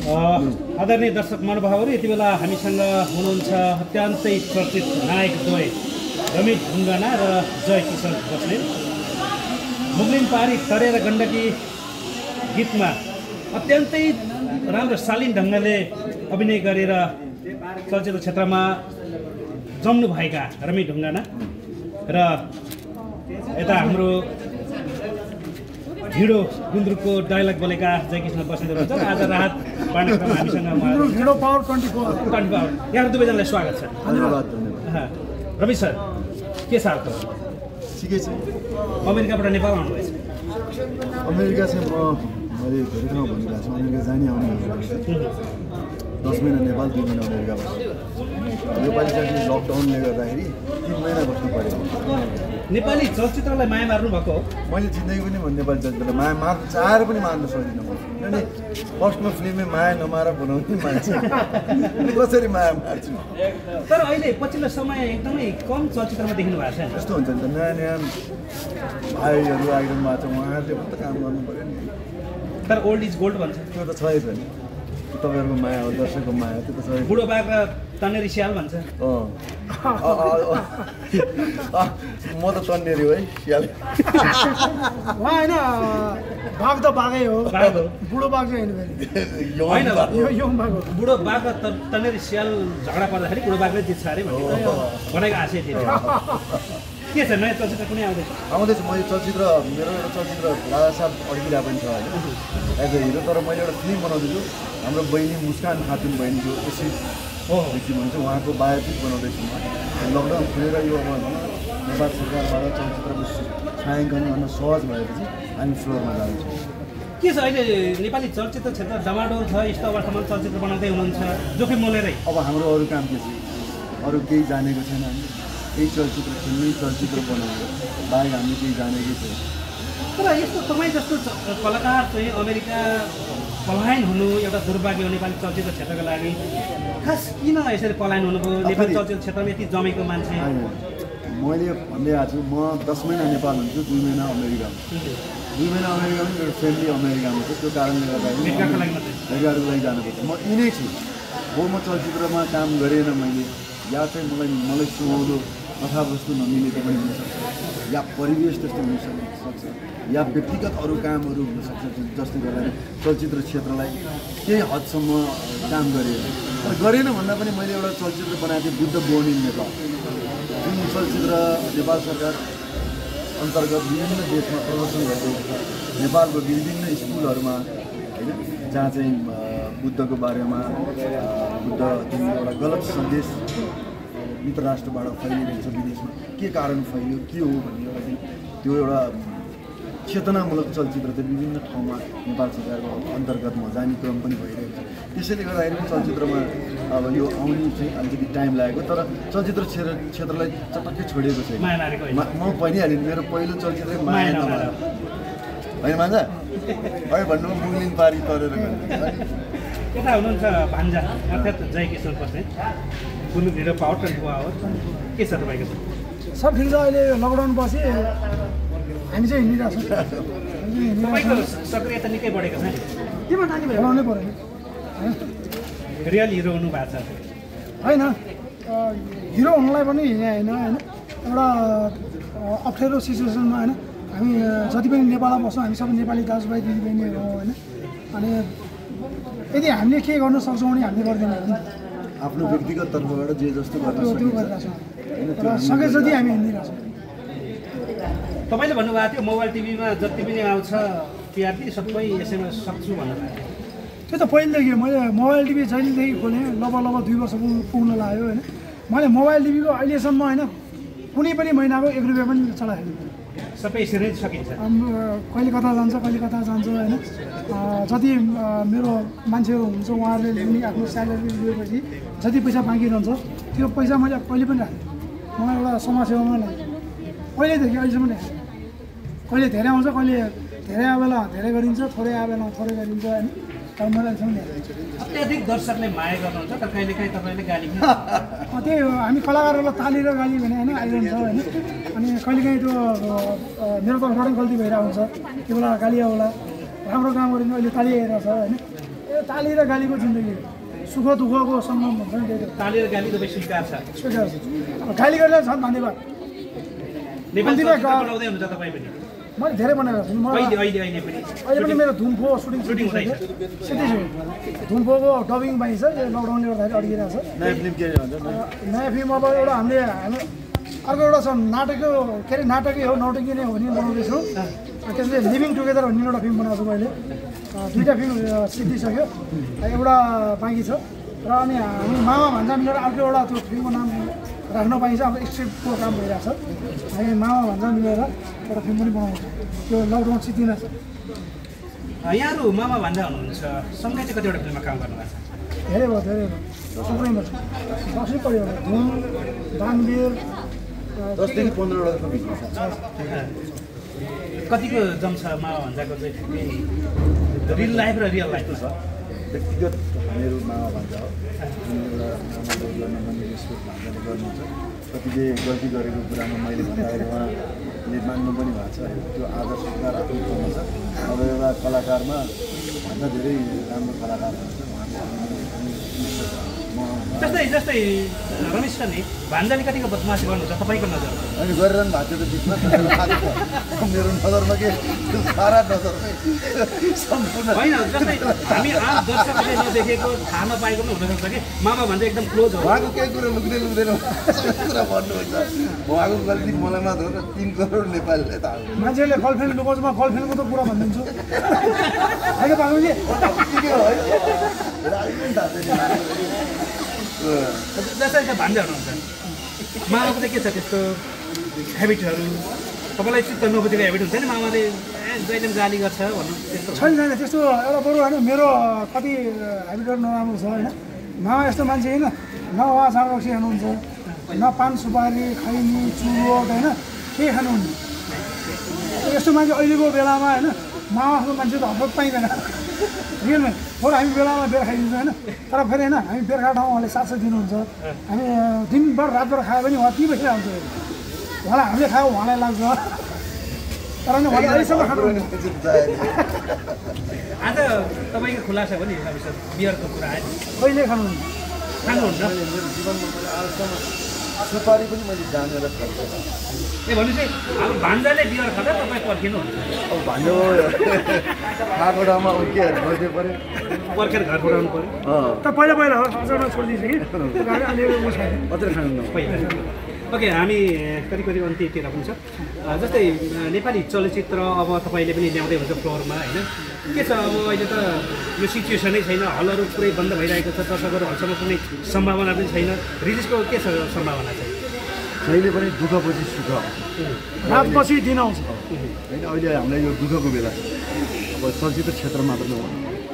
आदरणीय दर्शक महानुभावहरू, यति बेला हामीसँग हुनुहुन्छ अत्यन्तै चर्चित नायक द्वय रमेश ढुङ्गाना र जय किशन बस्नेत। मुगलिन पारी तरेर गण्डकी गीतमा अत्यन्तै राम्रो शालीन ढङ्गले अभिनय गरेर चलचित्र क्षेत्रमा जम्नुभएका रमेश ढुङ्गाना र यता हाम्रो भिडो गुन्द्रुकको डायलग बोलेका जय किशन बस्नेत हुनुहुन्छ। आज राहत पाण्डेको हामीसँग भिडो पावर 24 यहाँ दुवैजनालाई स्वागत छ। धन्यवाद। रमेश सर, के छ हाल? ठिकै छ। अमेरिकाबाट नेपाल आउनुभएछ? अमेरिका चाहिँ मैले धेरै ठाउँ भनिरहेको छु, अमेरिका जाने आउने 10 महिना नेपाल, 2 महिना अमेरिकाबाट। नेपाली चाहिँ लकडाउनले गर्दाखेरि 3 महिना बस्नु पऱ्यो। नेपाली चलचित्रलाई माया मार्नु भएको हो? मैले जिन्दगी पनि नेपाली चलचित्रलाई माया मार्नु चाहेर पनि मार्न सक्दिनँ म, किनभने फर्स्टमा फिल्ममै माया नमाएर बनाउने मान्छे कसरी माया मार्छु। तर अहिले पछिल्लो समय एकदमै कम चलचित्रमा देख्नु भएको छ। यस्तो हुन्छ नि त, नयाँ नयाँ भाइहरू आइरहनु भएको छ, उहाँहरूले पनि त काम गर्नु पऱ्यो नि। तर ओल्ड इज गोल्ड भन्छ, त्यो त छै नि, तपाईँहरूको माया हो, दर्शकको माया, त्यो त छ। बुढो बाघ तन्नेरी स्याल भन्छ। म त तन्नेरी हो है, स्याल होइन। बाघ त बाघै हो, बुढो बाघ चाहिँ होइन। यो बाघ हो। बुढो बाघ र तन्नेरी स्याल झगडा पर्दाखेरि बुढो बाघले जित्छ अरे भनेको आशय थियो। के छ, नयाँ चलचित्र कुनै आउँदैछ? मैले चलचित्र, मेरो एउटा चलचित्र राजा साहब अड्किरहेको पनि छ होइन, एज अ हिरो। तर मैले एउटा फिल्म बनाउँदैछु, हाम्रो बहिनी मुस्कान खातुन बहिनीको एसिड भिक्टिम हुन्छ, उहाँको बायोपिक बनाउँदैछु म। लकडाउन खुलेर यो अब नेपाल सरकारबाट चलचित्रको छायाङ्कन गर्न सहज भएपछि हामी फ्लोरमा जान्छौँ। के छ अहिले नेपाली चलचित्र क्षेत्र डमाडोल छ, यस्तो अवस्थामा चलचित्र बनाउँदै हुनुहुन्छ, जोखिम मोलेरै? अब हाम्रो अरू काम के छ, अरू केही जानेको छैन हामी, यही चलचित्र खेल्ने, चलचित्र बनाउने बाहेक हामी केही जानेकै छैन। तर यस्तो तपाईँ जस्तो कलाकार चाहिँ अमेरिका पलायन हुनु एउटा दुर्भाग्य हो नेपाली चलचित्र क्षेत्रको लागि। खास किन यसरी पलायन हुनुभयो? नेपाली चलचित्र क्षेत्रमा यति जमेको मान्छे। मैले भन्दै आएको छु, म 10 महिना नेपाल हुन्छु, 2 महिना अमेरिका हुन्छु। 2 महिना अमेरिका पनि मेरो फ्यामिली अमेरिकामा छ, त्यो कारणले गर्दाखेरि भेटघाटको लागि जानुपर्छ। म यिनै छु हो, म चलचित्रमा काम गरेन मैले, या चाहिँ मलाई सुहाउँदो कथावस्तु नमिलेको पनि हुनसक्छ, या परिवेश त्यस्तो हुनसक्छ, या व्यक्तिगत अरू कामहरू हुनसक्छ जसले गर्दाखेरि चलचित्र क्षेत्रलाई केही हदसम्म काम गरेन भन्दा पनि मैले एउटा चलचित्र बनाएको थिएँ, बुद्ध बोर्न इन नेपाल। जुन चलचित्र नेपाल सरकार अन्तर्गत विभिन्न देशमा प्रदर्शन गरिरहेको छ, नेपालको विभिन्न स्कुलहरूमा होइन, जहाँ चाहिँ बुद्धको बारेमा बुद्ध जुन एउटा गलत सन्देश मित्र राष्ट्रबाट फैलिएको छ विदेशमा, के कारण फैलियो, के हो भन्ने एउटा चाहिँ त्यो एउटा चेतनामूलक चलचित्र चाहिँ विभिन्न ठाउँमा नेपाल सरकारको अन्तर्गतमा जाने क्रम पनि भइरहेको छ। त्यसैले गर्दाखेरि पनि चलचित्रमा अब यो आउने चाहिँ अलिकति टाइम लागेको, तर चलचित्र क्षेत्रलाई चटक्कै छोडेको छैन। म भनिहालेँ, मेरो पहिलो चलचित्र माया नमार होइन मान्छ है भन्नुमा मुगलिन पारी तरेर यता हुनुहुन्छ भान्जा अर्थात् जय किशन बस्नेत, कुनै भिडियो पावर 24 आवर। के छ तपाईँको? सब ठिक छ। अहिले लकडाउन बसे हामी चाहिँ हिँडिरहेको छौँ। तपाईँको सक्रियता निकै बढेको छ नि, केमा ताकि बोलाउनै पऱ्यो नि, रियल हिरो हुनु भएको छ होइन? हिरो हुनुलाई पनि यहाँ होइन, एउटा अप्ठ्यारो सिचुएसनमा होइन, हामी जति पनि नेपालमा बस्छौँ, हामी सबै नेपाली दाजुभाइ दिदीबहिनीहरू हो होइन। अनि यदि हामीले के गर्न सक्छौँ भने हामीले गर्दैनौँ, आफ्नो व्यक्तिगत तर्फबाट जे जस्तो गर्न त्यो गरिरहेको छौँ, र सके जति हामी हिँडिरहेको छौँ। तपाईँले भन्नुभएको थियो मोबाइल टिभीमा जति पनि आउँछ टिआरपी सबै यसैमा सक्छु भन्नुभएको थियो। त्यो त पहिलेदेखि मैले मोबाइल टिभी जहिलेदेखि खोलेँ, लगभग 2 वर्ष पुग्न लाग्यो होइन। मैले मोबाइल टिभीको अहिलेसम्म होइन कुनै पनि महिनाको 1 रुपियाँ पनि चलाएको छैन। सबै यसरी सकिन्छ, कहिले कता जान्छ होइन। जति मेरो मान्छेहरू हुन्छ उहाँहरूले पनि आफ्नो स्यालेरी लिएपछि जति पैसा बाँकी रहन्छ त्यो पैसा मैले कहिले पनि राखेँ। मलाई एउटा समाजसेवामा लाग्यो, पहिल्यैदेखि अहिलेसम्म राखेँ। कहिले धेरै आउँछ, कहिले धेरै आए बेला धेरै गरिन्छ, थोरै आए बेला थोरै गरिन्छ होइन। तर मलाई अहिलेसम्म अत्याधिक दर्शकले माया गर्नुहुन्छ, तर कहिलेकाहीँ तपाईँले गाली त्यही हो, हामी कलाकारहरूलाई ताली र गाली भने होइन आइरहन्छ होइन। अनि कहिलेकाहीँ त्यो मेरो तर्फबाट गल्ती भइरहेको हुन्छ, त्यो बेला गाली होला, राम्रो काम गरिन्छ, अहिले ताली आइरहेको छ होइन। यो ताली र गालीको जिन्दगी सुख दुःखको सङ्गम भन्छ नि त्यही ताली र गाली तपाईँ स्वीकार छ स्वीकार छ अब गाली गरेर झन् धन्यवाद नेपाली चलचित्र बनाउँदै हुनुहुन्छ तपाईँ पनि मैले धेरै बनाएको छु अहिले पनि अहिले पनि मेरो धुम्फो सुटिङ हुँदैछ सिद्धिसक्यो धुम्फोको डबिङ पाइन्छ यो लकडाउनले गर्दाखेरि अड्किरहेको छ नयाँ फिल्म के भन्छ नयाँ फिल्म अब एउटा हामी अर्को एउटा छ नाटकको के अरे नाटकै हो नौटङ्की नै हो नि बनाउँदैछौँ त्यसले लिभिङ टुगेदर भन्ने एउटा फिल्म बनाएको छु मैले दुईवटा फिल्म सिद्धिसक्यो एउटा बाँकी छ र अनि हामी मामा भन्छ मिलेर अर्को एउटा त्यो फिल्मको नाम राख्न पाइन्छ हाम्रो स्क्रिप्टको काम भइरहेको छ हामी मामा भन्छ मिलेर एउटा फिल्म पनि बनाउँछौँ त्यो लकडाउन सिद्धिन छ यहाँहरू मामा भन्दा हुनुहुन्छ सँगै चाहिँ कतिवटा फिल्ममा काम गर्नुभएको छ धेरै भयो थुप्रैमा छ दसैँ पऱ्यो धुम दानवीर 10 देखि 15 वटा फिल्म छ कतिको जम्छ मामा भन्दाको चाहिँ रियल लाइफ र रियल लाइफ छ व्यक्तिगत मेरो मामा भन्छ हो एउटा आमाले गर्न मन रेस्पेक्ट भान्जाले गर्नुहुन्छ कतिले गल्ती गरेको कुरामा मैले भन्दाखेरि उहाँले मान्नु पनि भएको छ त्यो आदर स्वीकार आफ्नो ठाउँमा छ अब एउटा कलाकारमा भन्दा धेरै राम्रो कलाकार हुन्छ जस्तै रमेश सर नि भान्जाले कतिको बदमासी गर्नुहुन्छ तपाईँको नजर अनि गरिरहनु भएको थियो त बिचमा मेरो नजरमा के सारा नजरमै सम्पूर्ण होइन जस्तै हामी आम दर्शकले नदेखेको थाहा नपाएको पनि हुनसक्छ कि मामा भन्दा एकदम क्लोज हो उहाँको केही कुरो लुक्दै लुक्दैन कुरा भन्नुहुन्छ उहाँको गल्ती मलाई मात्र हो र 3 करोड नेपालीले थाहा हुन्छ मान्छेले गर्लफ्रेन्ड लुकाउँछमा गर्लफ्रेन्डको त कुरा भनिदिन्छु होइन पाउनु ठिकै हो है राजनीति थाहा छैन जस्तै भान्जा हुनुहुन्छ मामाको चाहिँ के छ त्यस्तो हेबिटहरू तपाईँलाई चित्त नबुझेको हेबिट हुन्छ नि मामाले जहिले पनि गाली गर्छ भन्नु त्यस्तो छैन छैन त्यस्तो एउटा बरु होइन मेरो कति हेबिटहरू नराम्रो छ होइन मामा यस्तो मान्छे होइन न उहाँ साग रक्सी खानुहुन्छ न पान सुपारी खैनी चुरोट होइन केही खानुहुन्न यस्तो मान्छे अहिलेको बेलामा होइन मामा जस्तो मान्छे त हतपत पाइँदैन रियलमै बरु हामी बेलामा बेर खाइदिन्छौँ होइन तर फेरि होइन हामी बेर खाएको ठाउँमा उहाँले साथ दिनुहुन्छ हामी दिनभर रातभर खायो भने उहाँ ती बसिरहेको हुन्छ उहाँलाई हामीले खायो उहाँलाई लाग्छ तर नि उहाँले अहिलेसम्म खानु आज तपाईँको खुलासा पनि बियरको कुरा आयो कहिले खानुहुन्न खानुहुन्छ मेरो जीवनमा मैले आजसम्म सुपारी पनि मैले जानेर खाएको ए भनेपछि अब भान्जाले बियर खाँदा तपाईँ पर्खिनुहुन्छ अब भन्यो खाएको ठाउँमा के बस्दै पऱ्यो पर्खेर घर पठाउनु पऱ्यो त पहिला पहिला हो अचानक छोडिदिन्छ कि अलिअलि म छैन अझै खानु न पहिला ओके हामी करिब अन्त्यतिर हुन्छ जस्तै नेपाली चलचित्र अब तपाईँले पनि ल्याउँदै हुन्छ फ्लोरमा होइन के छ अब अहिले त यो सिचुएसनै छैन हलहरू पुरै बन्द भइरहेको छ दर्शकहरू हलसम्म कुनै सम्भावना पनि छैन रिलिजको के छ सम्भावना चाहिँ जहिले पनि दुःखपछि सुख रातपछि दिन आउँछ होइन अहिले हामीलाई यो दुःखको बेला छ अब चलचित्र क्षेत्र मात्र नहो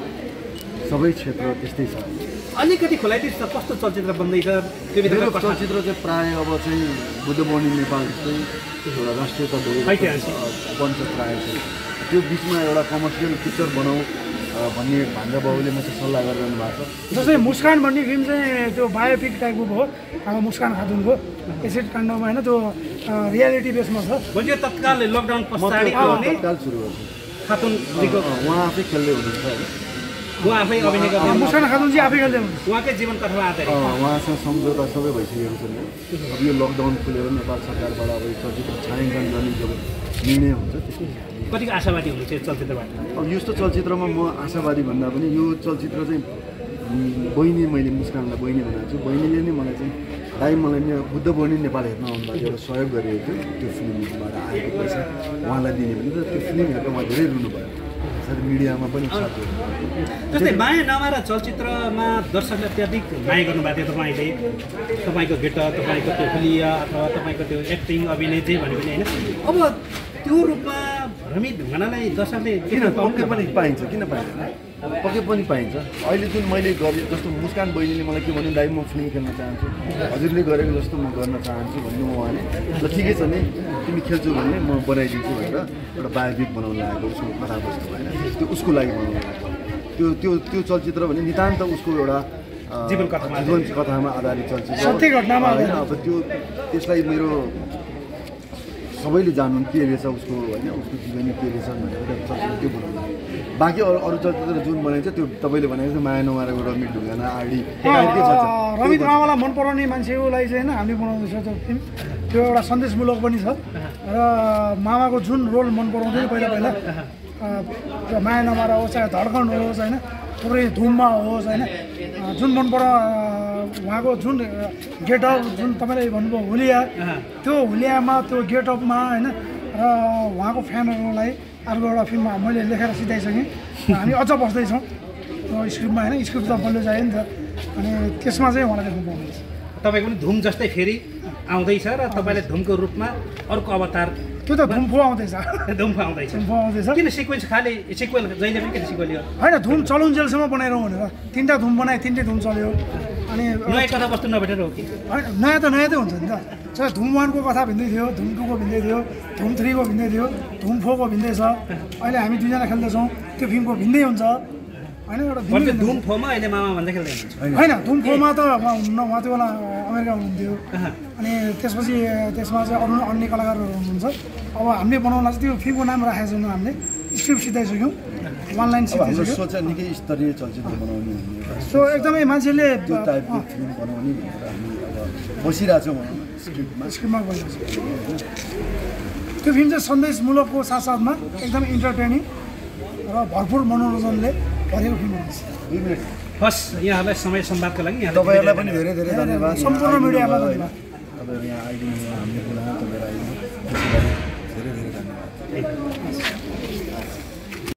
सबै क्षेत्र त्यस्तै छ अलिकति खुलाइदिनुहोस् न कस्तो चलचित्र बन्दैछ त्यो मेरो भित्र चलचित्र चाहिँ प्रायः अब चाहिँ बुद्ध बर्णी नेपाल जस्तै एउटा राष्ट्रियता बन्छ प्रायः चाहिँ त्यो बिचमा एउटा कमर्सियल पिक्चर बनाऊ भन्ने भान्जा बाबुले म चाहिँ सल्लाह गरिरहनु भएको छ जस्तै मुस्कान भन्ने फिल्म चाहिँ त्यो बायोपिक टाइपको भयो अब मुस्कान खातुनको एसिड काण्डमा होइन त्यो रियालिटी बेसमा छ भने तत्काल लकडाउन पछाडि तत्काल सुरु गर्छ खातुन उहाँ आफै खेल्दै हुनुहुन्छ है उहाँ आफै अभिनय गर्दै मुस्कान खातुन चाहिँ आफै खेल्दै हुनुहुन्छ उहाँकै जीवन कथामा आधारित उहाँसँग सम्झौता सबै भइसकेको छ नि अब यो लकडाउन खुलेर नेपाल सरकारबाट अब यो चलचित्र छायाङ्कन गर्ने जो निर्णय हुन्छ त्यसको कतिको आशावादी हुनुहुन्छ यो चलचित्रबाट अब यस्तो चलचित्रमा म आशावादी भन्दा पनि यो चलचित्र चाहिँ बहिनी मैले मुस्कानलाई बहिनी भनेको छु बहिनीले नै मलाई चाहिँ दाइ मलाई नि बुद्ध बहिनी नेपाल हेर्न आउनुभएको एउटा सहयोग गरिएको थियो त्यो फिल्मबाट आएको पैसा उहाँलाई दिने भने त त्यो फिल्म हेरेर उहाँ धेरै रुनुभयो साथै मिडियामा पनि साथीहरू जस्तै माया नमारा चलचित्रमा दर्शकले अत्याधिक माया गर्नुभएको थियो तपाईँले तपाईँको गेटअप तपाईँको त्यो हुलिया अथवा तपाईँको त्यो एक्टिङ अभिनय जे भने पनि होइन अब त्यो रूपमा भ्रमित ढुङ्गानालाई दर्शकले किन पक्कै पनि पाइन्छ किन पाइँदैन पक्कै पनि पाइन्छ अहिले जुन मैले गरेँ जस्तो मुस्कान बहिनीले मलाई के भन्यो दाइ म फिल्म खेल्न चाहन्छु हजुरले गरेको जस्तो म गर्न चाहन्छु भन्नु उहाँले ल ठिकै छ नि तिमी खेल्छौ भने म बनाइदिन्छु भनेर एउटा बायोपिक बनाउनु लागेको उसको कथावस्तु होइन त्यो उसको लागि बनाउनु लागेको त्यो चलचित्र भने नितान्त उसको एउटा जीवन कथामा आधारित चलचित्र सत्य घटनामा होइन अब त्यसलाई मेरो सबैले जान्नु के रहेछ उसको होइन उसको जीवनी के रहेछ भनेर चलचित्र त्यो बनाउनु बाँकी अरू चलचित्र जुन बनाइन्छ त्यो तपाईँले भनेको जस्तो माया नमारेको रमित ढुङ्गाना आडी रमित रामालाई मन पराउने मान्छेलाई चाहिँ होइन हामीले बनाउँदैछ त्यो फिल्म त्यो एउटा सन्देशमूलक पनि छ र मामाको जुन रोल मन पराउँथ्यो पहिला माया नमारा होस् चाहे धड्कन होस् होइन थुप्रै धुममा होस् होइन जुन मन परा उहाँको जुन गेटअप जुन तपाईँले भन्नुभयो हुलिया त्यो हुलियामा त्यो गेटअपमा होइन र उहाँको फ्यानहरूलाई अर्को एउटा फिल्ममा मैले लेखेर सिधाइसकेँ हामी अझ बस्दैछौँ त्यो स्क्रिप्टमा होइन स्क्रिप्ट त बल्ल चाहियो नि त अनि त्यसमा चाहिँ उहाँलाई देख्नु पाउनुहुन्छ तपाईँको पनि धुम जस्तै फेरि आउँदैछ र तपाईँले धुमको रूपमा अर्को अवतार त्यो त धुमफो आउँदैछ धुमको आउँदैछ धुमफो आउँदैछ किन सिक्वेन्स खालि सिक्वेल जहिले पनि किन सिक्वेल हो होइन धुम चलाउन्जेलसम्म बनाइरहँ भनेर 3टा धुम बनाएँ 3टै धुम चल्यो अनि नयाँ कथावस्तु नभेटेर हो कि होइन नयाँ त हुन्छ नि त चाहे धुम 1 को कथा भिन्दै थियो धुम 2 को भिन्दै थियो धुम 3 को भिन्दै थियो धुम 4 को भिन्दै छ अहिले हामी दुईजना खेल्दैछौँ त्यो फिल्मको भिन्दै हुन्छ होइन एउटा धुम फोमा अहिले मामा भन्दै खेल्दै हुनुहुन्छ होइन धुम 4 मा त उहाँ त्यो बेला अमेरिका हुनुहुन्थ्यो अनि त्यसपछि त्यसमा चाहिँ अरू अन्य कलाकारहरू हुनुहुन्छ अब हामीले बनाउनलाई चाहिँ त्यो फिल्मको नाम राखेको छैनौँ हामीले स्क्रिप्ट सिधाइसक्यौँ 1 लाइन सिधाइसक्यौँ सोच निकै स्तरीय चलचित्र बनाउने सो एकदमै मान्छेले त्यो टाइपको फिल्म बनाउने भनेर हामी अब बसिरहेको छौँ स्क्रिप्टमा बसिरहेको छ त्यो फिल्म चाहिँ सन्देशमूलकको साथसाथमा एकदमै इन्टरटेनिङ र भरपुर मनोरञ्जनले भरेको फिल्म हुन्छ हस् यहाँहरूलाई समय संवादको लागि तपाईँहरूलाई पनि धेरै धेरै धन्यवाद सम्पूर्ण मिडियालाई धन्यवाद तपाईँहरू यहाँ आइदिनु हामीले बोलाउनु तपाईँहरू आइदिनु धेरै धेरै धन्यवाद